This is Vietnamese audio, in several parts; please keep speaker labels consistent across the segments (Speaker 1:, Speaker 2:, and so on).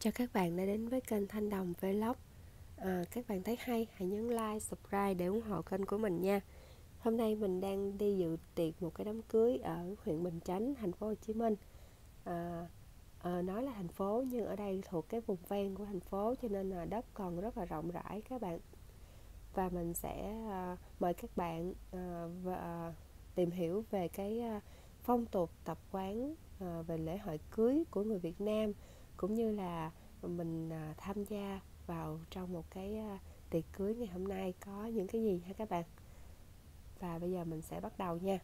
Speaker 1: Chào các bạn đã đến với kênh Thanh Đồng Vlog. Các bạn thấy hay, hãy nhấn like, subscribe để ủng hộ kênh của mình nha. Hôm nay mình đang đi dự tiệc một cái đám cưới ở huyện Bình Chánh, thành phố Hồ Chí Minh. Nói là thành phố nhưng ở đây thuộc cái vùng ven của thành phố cho nên là đất còn rất là rộng rãi các bạn. Và mình sẽ mời các bạn tìm hiểu về cái phong tục tập quán về lễ hội cưới của người Việt Nam, cũng như là mình tham gia vào trong một cái tiệc cưới ngày hôm nay có những cái gì ha các bạn. Và bây giờ mình sẽ bắt đầu nha.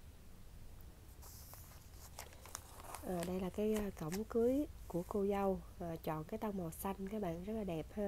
Speaker 1: Đây là cái cổng cưới của cô dâu, chọn cái tông màu xanh các bạn, rất là đẹp ha.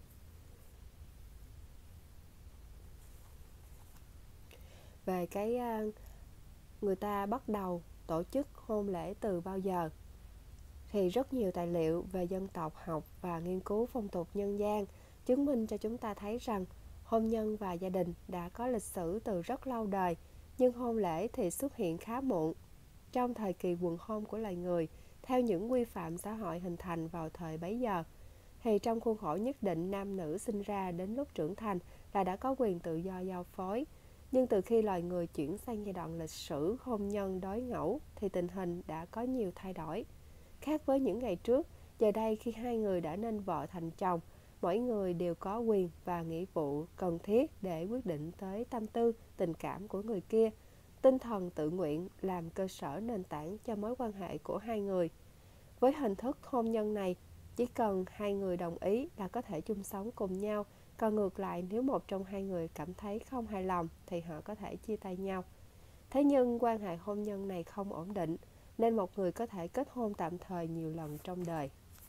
Speaker 1: Về cái người ta bắt đầu tổ chức hôn lễ từ bao giờ thì rất nhiều tài liệu về dân tộc học và nghiên cứu phong tục nhân gian chứng minh cho chúng ta thấy rằng hôn nhân và gia đình đã có lịch sử từ rất lâu đời, nhưng hôn lễ thì xuất hiện khá muộn trong thời kỳ quần hôn của loài người theo những quy phạm xã hội hình thành vào thời bấy giờ. Thì trong khuôn khổ nhất định, nam nữ sinh ra đến lúc trưởng thành là đã có quyền tự do giao phối. Nhưng từ khi loài người chuyển sang giai đoạn lịch sử hôn nhân đối ngẫu thì tình hình đã có nhiều thay đổi. Khác với những ngày trước, giờ đây khi hai người đã nên vợ thành chồng, mỗi người đều có quyền và nghĩa vụ cần thiết để quyết định tới tâm tư, tình cảm của người kia. Tinh thần tự nguyện làm cơ sở nền tảng cho mối quan hệ của hai người. Với hình thức hôn nhân này, chỉ cần hai người đồng ý là có thể chung sống cùng nhau, còn ngược lại nếu một trong hai người cảm thấy không hài lòng thì họ có thể chia tay nhau. Thế nhưng quan hệ hôn nhân này không ổn định, nên một người có thể kết hôn tạm thời nhiều lần trong đời.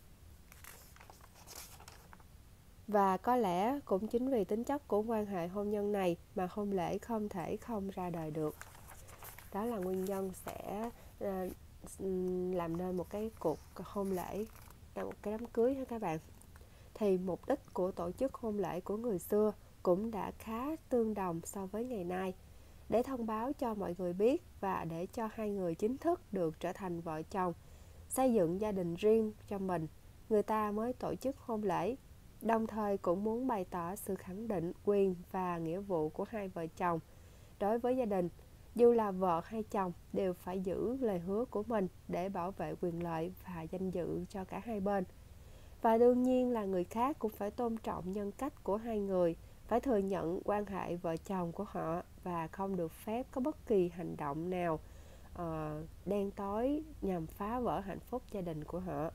Speaker 1: Và có lẽ cũng chính vì tính chất của quan hệ hôn nhân này mà hôn lễ không thể không ra đời được. Đó là nguyên nhân sẽ làm nên một cái cuộc hôn lễ, một cái đám cưới ha các bạn. Thì mục đích của tổ chức hôn lễ của người xưa cũng đã khá tương đồng so với ngày nay, để thông báo cho mọi người biết và để cho hai người chính thức được trở thành vợ chồng, xây dựng gia đình riêng cho mình, người ta mới tổ chức hôn lễ. Đồng thời cũng muốn bày tỏ sự khẳng định quyền và nghĩa vụ của hai vợ chồng đối với gia đình. Dù là vợ hay chồng đều phải giữ lời hứa của mình để bảo vệ quyền lợi và danh dự cho cả hai bên. Và đương nhiên là người khác cũng phải tôn trọng nhân cách của hai người, phải thừa nhận quan hệ vợ chồng của họ và không được phép có bất kỳ hành động nào đen tối nhằm phá vỡ hạnh phúc gia đình của họ.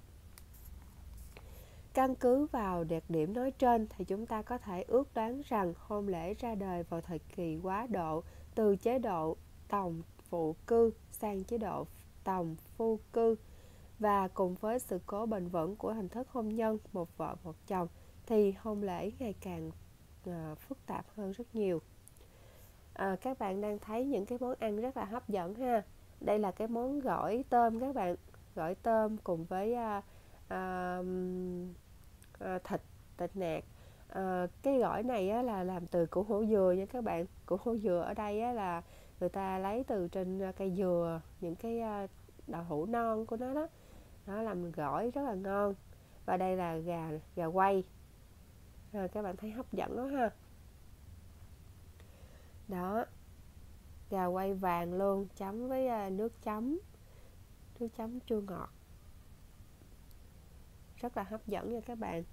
Speaker 1: Căn cứ vào đặc điểm nói trên thì chúng ta có thể ước đoán rằng hôn lễ ra đời vào thời kỳ quá độ, từ chế độ tòng phụ cư sang chế độ tòng phu cư, và cùng với sự cố bền vững của hình thức hôn nhân một vợ một chồng thì hôn lễ ngày càng phức tạp hơn rất nhiều. Các bạn đang thấy những cái món ăn rất là hấp dẫn ha. Đây là cái món gỏi tôm các bạn, gỏi tôm cùng với thịt thịt nạc. Cái gỏi này á, là làm từ củ hủ dừa nha các bạn. Củ hủ dừa ở đây á, là người ta lấy từ trên cây dừa, những cái đậu hũ non của nó đó. Nó làm gỏi rất là ngon. Và đây là gà quay. Các bạn thấy hấp dẫn đó ha. Đó, gà quay vàng luôn, chấm với nước chấm chua ngọt, rất là hấp dẫn nha các bạn.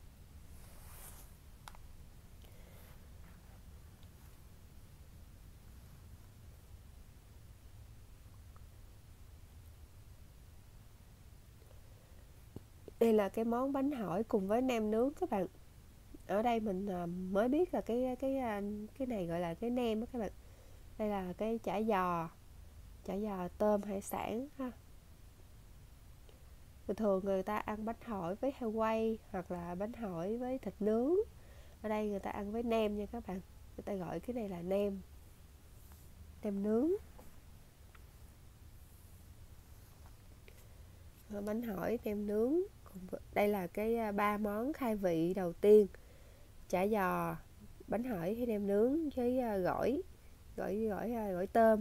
Speaker 1: Đây là cái món bánh hỏi cùng với nem nướng các bạn. Ở đây mình mới biết là cái này gọi là cái nem đó các bạn. Đây là cái chả giò tôm hải sản ha. Thường người ta ăn bánh hỏi với heo quay hoặc là bánh hỏi với thịt nướng. Ở đây người ta ăn với nem nha các bạn. Người ta gọi cái này là nem nướng. Bánh hỏi, nem nướng. Đây là cái 3 món khai vị đầu tiên: chả giò, bánh hỏi hay nem nướng với gỏi tôm.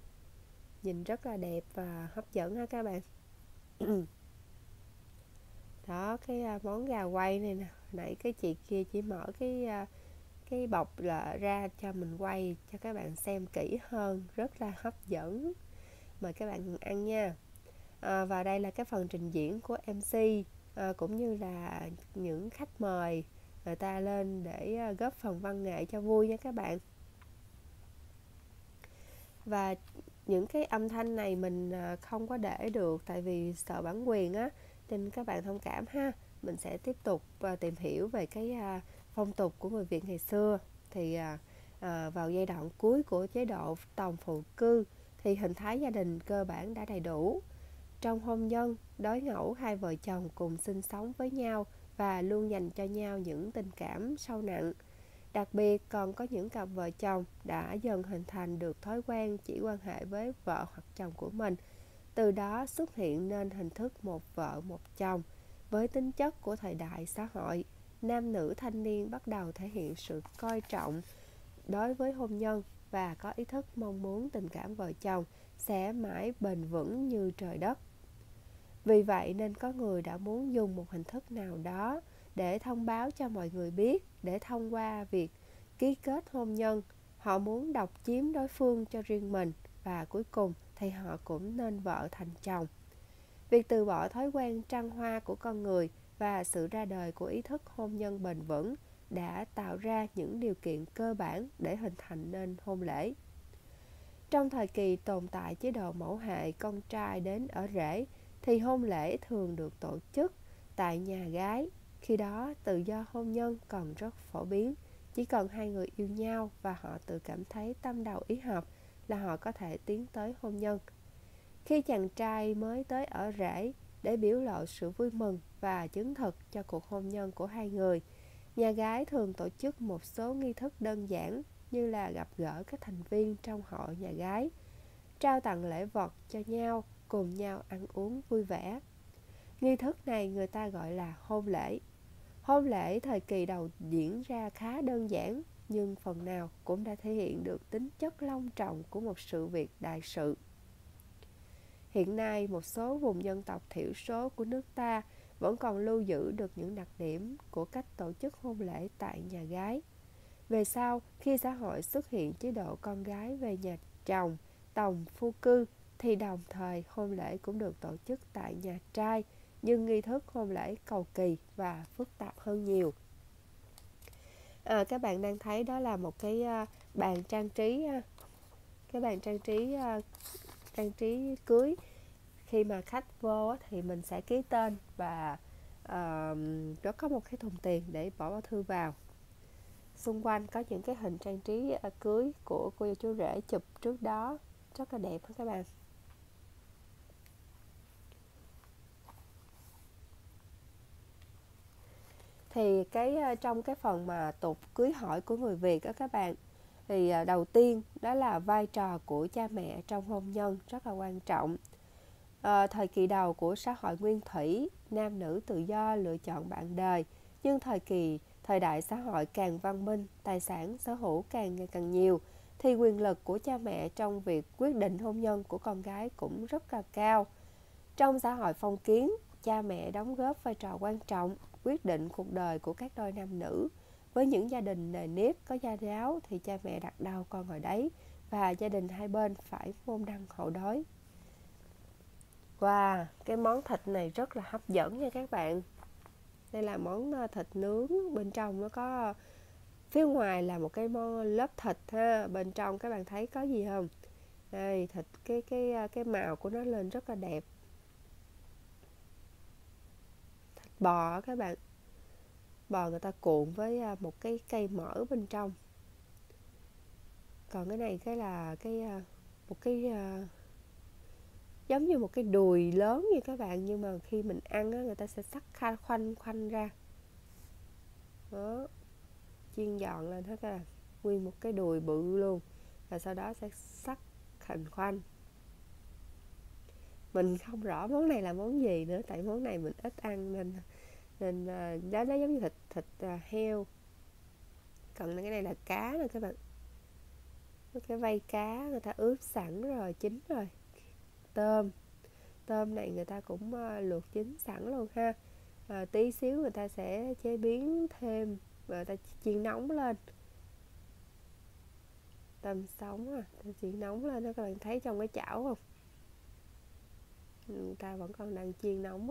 Speaker 1: Nhìn rất là đẹp và hấp dẫn ha các bạn. có cái món gà quay này nè. Nãy cái chị kia chỉ mở cái bọc là ra cho mình quay cho các bạn xem kỹ hơn, rất là hấp dẫn. Mời các bạn ăn nha. Và đây là cái phần trình diễn của MC, cũng như là những khách mời người ta lên để góp phần văn nghệ cho vui nha các bạn. Và những cái âm thanh này mình không có để được tại vì sợ bản quyền á, nên các bạn thông cảm ha. Mình sẽ tiếp tục tìm hiểu về cái phong tục của người Việt ngày xưa. Thì vào giai đoạn cuối của chế độ tòng phụ cư thì hình thái gia đình cơ bản đã đầy đủ. Trong hôn nhân, đối ngẫu hai vợ chồng cùng sinh sống với nhau và luôn dành cho nhau những tình cảm sâu nặng. Đặc biệt còn có những cặp vợ chồng đã dần hình thành được thói quen chỉ quan hệ với vợ hoặc chồng của mình. Từ đó xuất hiện nên hình thức một vợ một chồng. Với tính chất của thời đại xã hội, nam nữ thanh niên bắt đầu thể hiện sự coi trọng đối với hôn nhân và có ý thức mong muốn tình cảm vợ chồng sẽ mãi bền vững như trời đất. Vì vậy nên có người đã muốn dùng một hình thức nào đó để thông báo cho mọi người biết, để thông qua việc ký kết hôn nhân, họ muốn độc chiếm đối phương cho riêng mình và cuối cùng thì họ cũng nên vợ thành chồng. Việc từ bỏ thói quen trăng hoa của con người và sự ra đời của ý thức hôn nhân bền vững đã tạo ra những điều kiện cơ bản để hình thành nên hôn lễ. Trong thời kỳ tồn tại chế độ mẫu hệ con trai đến ở rể thì hôn lễ thường được tổ chức tại nhà gái. Khi đó tự do hôn nhân còn rất phổ biến, chỉ cần hai người yêu nhau và họ tự cảm thấy tâm đầu ý hợp là họ có thể tiến tới hôn nhân. Khi chàng trai mới tới ở rể để biểu lộ sự vui mừng và chứng thực cho cuộc hôn nhân của hai người, nhà gái thường tổ chức một số nghi thức đơn giản như là gặp gỡ các thành viên trong hội nhà gái, trao tặng lễ vật cho nhau, cùng nhau ăn uống vui vẻ. Nghi thức này người ta gọi là hôn lễ. Hôn lễ thời kỳ đầu diễn ra khá đơn giản, nhưng phần nào cũng đã thể hiện được tính chất long trọng của một sự việc đại sự. Hiện nay, một số vùng dân tộc thiểu số của nước ta vẫn còn lưu giữ được những đặc điểm của cách tổ chức hôn lễ tại nhà gái. Về sau, khi xã hội xuất hiện chế độ con gái về nhà chồng, tòng phu cư, thì đồng thời hôn lễ cũng được tổ chức tại nhà trai, nhưng nghi thức hôn lễ cầu kỳ và phức tạp hơn nhiều. Các bạn đang thấy đó là một cái bàn trang trí, cái bàn trang trí cưới. Khi mà khách vô thì mình sẽ ký tên và nó có một cái thùng tiền để bỏ thư vào. Xung quanh có những cái hình trang trí cưới của cô dâu chú rể chụp trước đó, rất là đẹp các bạn. Thì trong cái phần mà tục cưới hỏi của người Việt đó các bạn, thì đầu tiên đó là vai trò của cha mẹ trong hôn nhân rất là quan trọng. Thời kỳ đầu của xã hội nguyên thủy, nam nữ tự do lựa chọn bạn đời, nhưng thời đại xã hội càng văn minh, tài sản sở hữu càng ngày càng nhiều, thì quyền lực của cha mẹ trong việc quyết định hôn nhân của con gái cũng rất là cao. Trong xã hội phong kiến, cha mẹ đóng góp vai trò quan trọng, quyết định cuộc đời của các đôi nam nữ. Với những gia đình nề nếp có gia giáo thì cha mẹ đặt đâu con ngồi đấy, và gia đình hai bên phải môn đăng hộ đối. Wow, cái món thịt này rất là hấp dẫn nha các bạn. Đây là món thịt nướng, bên trong nó có, phía ngoài là một cái lớp thịt ha, bên trong các bạn thấy có gì không? Đây, thịt cái màu của nó lên rất là đẹp. Thịt bò các bạn. Bò người ta cuộn với một cái cây mỡ bên trong. Còn cái này là một cái giống như một cái đùi lớn như các bạn, nhưng mà khi mình ăn á, người ta sẽ sắc khoanh khoanh ra đó, chiên giòn lên hết các bạn, nguyên một cái đùi bự luôn, và sau đó sẽ sắc thành khoanh. Mình không rõ món này là món gì nữa, tại món này mình ít ăn nên nó giống như thịt heo. Còn cái này là cá nè các bạn, cái vây cá người ta ướp sẵn rồi, chín rồi. Tôm này người ta cũng luộc chín sẵn luôn ha. tí xíu người ta sẽ chế biến thêm và người ta chiên nóng lên. Tôm sống chiên nóng lên đó, các bạn thấy trong cái chảo không? Người ta vẫn còn đang chiên nóng á.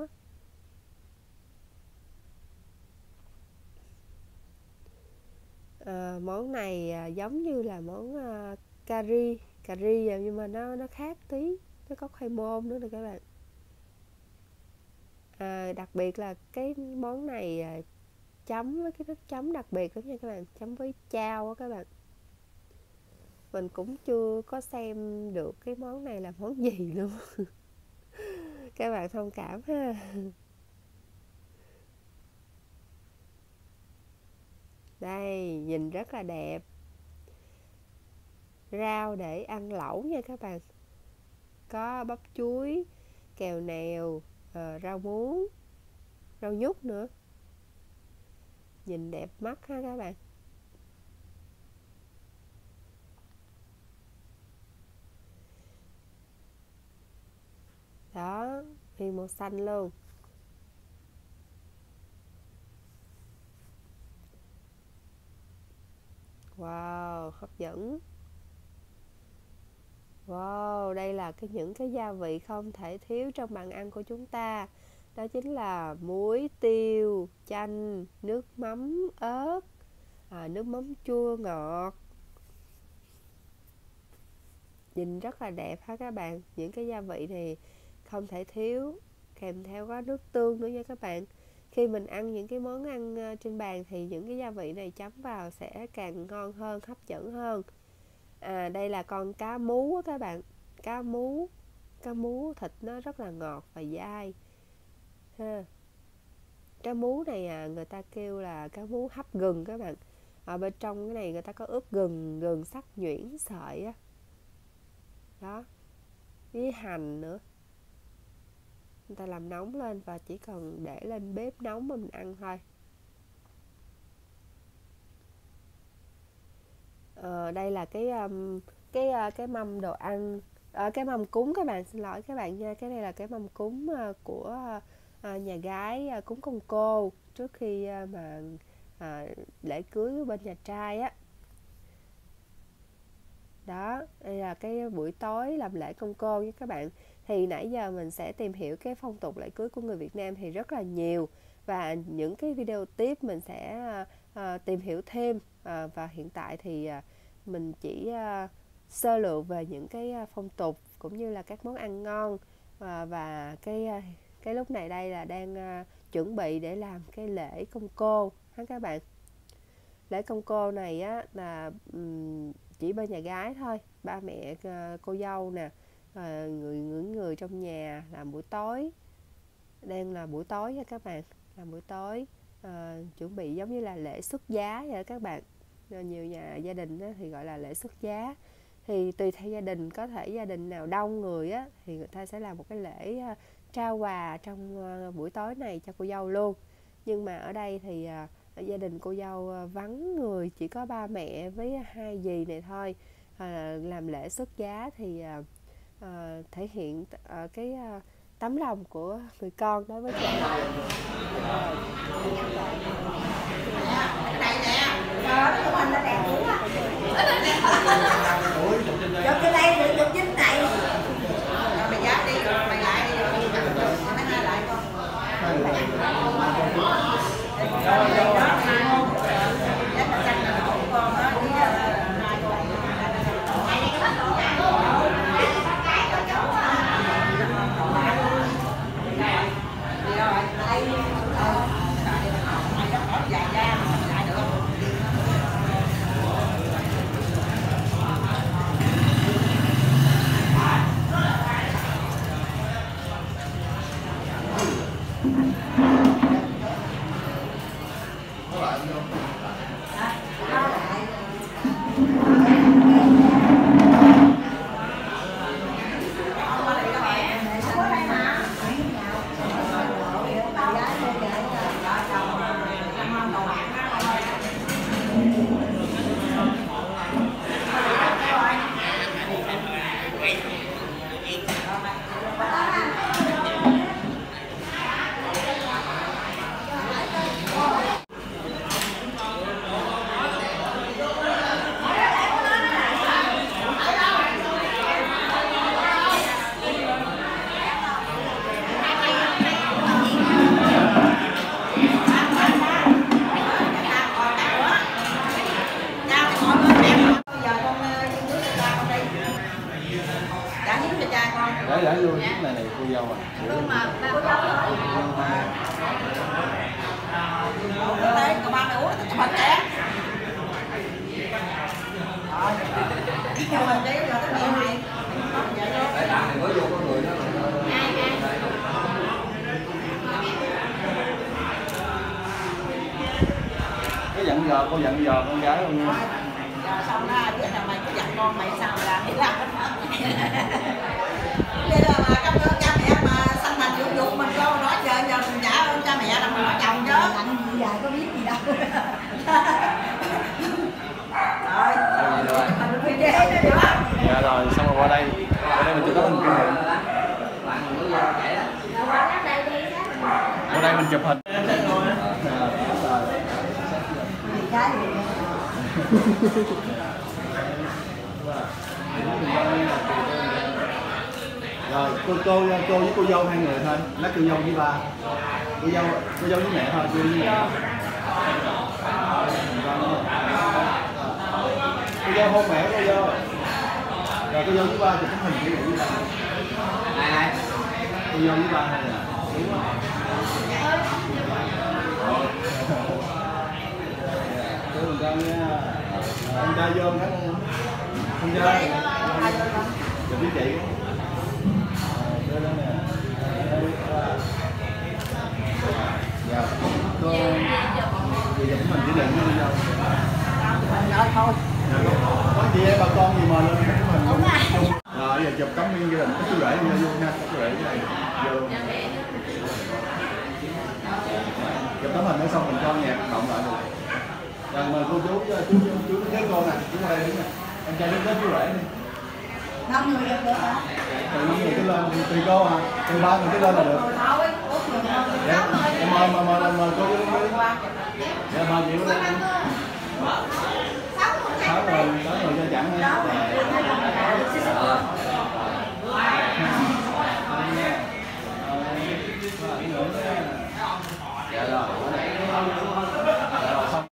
Speaker 1: Món này giống như là món cà ri nhưng mà nó khác tí, nó có khoai môn nữa nè các bạn. Đặc biệt là cái món này chấm với cái nước chấm đặc biệt lắm nha các bạn, chấm với chao á các bạn. Mình cũng chưa có xem được cái món này là món gì luôn. Các bạn thông cảm ha. Đây, nhìn rất là đẹp. Rau để ăn lẩu nha các bạn. Có bắp chuối, kèo nèo, rau muống, rau nhút nữa. Nhìn đẹp mắt ha các bạn. Đó, nguyên màu xanh luôn. Wow, hấp dẫn. Wow, đây là những cái gia vị không thể thiếu trong bàn ăn của chúng ta. Đó chính là muối, tiêu, chanh, nước mắm, ớt, nước mắm chua ngọt. Nhìn rất là đẹp ha các bạn. Những cái gia vị này không thể thiếu, kèm theo có nước tương nữa nha các bạn. Khi mình ăn những cái món ăn trên bàn thì những cái gia vị này chấm vào sẽ càng ngon hơn, hấp dẫn hơn. Đây là con cá mú các bạn. Cá mú thịt nó rất là ngọt và dai ha. Cá mú này người ta kêu là cá mú hấp gừng các bạn. Ở bên trong cái này người ta có ướp gừng sắc nhuyễn sợi á. Đó, với hành nữa. Người ta làm nóng lên và chỉ cần để lên bếp nóng mà mình ăn thôi. Đây là cái mâm đồ ăn, cái mâm cúng các bạn, xin lỗi các bạn nha. Cái này là cái mâm cúng của nhà gái cúng công cô trước khi mà lễ cưới bên nhà trai á. Đó, đây là cái buổi tối làm lễ công cô với các bạn. Thì nãy giờ mình sẽ tìm hiểu cái phong tục lễ cưới của người Việt Nam thì rất là nhiều. Và những cái video tiếp mình sẽ tìm hiểu thêm. Và hiện tại thì mình chỉ sơ lược về những cái phong tục cũng như là các món ăn ngon. Và cái lúc này đây là đang chuẩn bị để làm cái lễ công cô ha các bạn. Lễ công cô này á là chỉ bên nhà gái thôi, ba mẹ cô dâu nè, những người trong nhà làm buổi tối. Đang là buổi tối nha các bạn, làm buổi tối chuẩn bị giống như là lễ xuất giá vậy các bạn. Nhiều nhà gia đình thì gọi là lễ xuất giá. Thì tùy theo gia đình, có thể gia đình nào đông người á thì người ta sẽ làm một cái lễ trao quà trong buổi tối này cho cô dâu luôn. Nhưng mà ở đây thì gia đình cô dâu vắng người, chỉ có ba mẹ với hai dì này thôi. Làm lễ xuất giá thì thể hiện cái tấm lòng của người con đối với cha mẹ.
Speaker 2: Cái đây được dính này. Mày dám đi, mày lại đi rồi mày hai lại con.
Speaker 3: dặn dò, cô dặn dò con gái không nha.
Speaker 2: Rồi xong đó, bữa nào mày cứ dặn con mày sao mày làm vậy làm. Bây giờ mà trong cha mẹ mà sanh thành dụng dụng mình đâu nói giờ mình trả ơn cha mẹ là mình nói chồng chứ.
Speaker 4: Dặn gì dài có biết gì đâu.
Speaker 2: Rồi, mình phải chế đó được không?
Speaker 3: Dạ rồi, xong rồi qua đây mình chụp tấm hình kỷ niệm. Qua đây mình chụp hình.
Speaker 4: Cái
Speaker 3: Rồi cô với cô dâu hai người thôi, lát cô dâu với ba, cô dâu với mẹ thôi, cô với mẹ. Cô dâu hôn mẹ cô dâu. Rồi cô dâu với ba chụp tấm hình kỷ niệm với ba. Cô dâu với ba hay là đúng không? Cô mình con nha. Anh trai vô thấy không? Anh trai. Chụp với chị. Đây đó nè. Dạ. Cô về chụp mình kỷ niệm với cô dâu.
Speaker 2: Rồi thôi.
Speaker 3: Có chị em bà con gì mà lên cái mình chung. Rồi giờ chụp tấm nguyên gia đình, có chú rể vô nha, có chú rể cái này vô. Chụp tấm hình nó xong mình cho nhạc động lại được. Rồi mời cô chú với cô nè, chú qua đây đứng nè. Em trai đứng tới chú rể đi.
Speaker 4: 5 người được hả?
Speaker 3: Từ 5 người tới lên, tùy cô à, từ 3 người tới lên là được.
Speaker 2: Thôi,
Speaker 3: Dạ, em mời cô chú đứng đi. Dạ mời chị qua đây.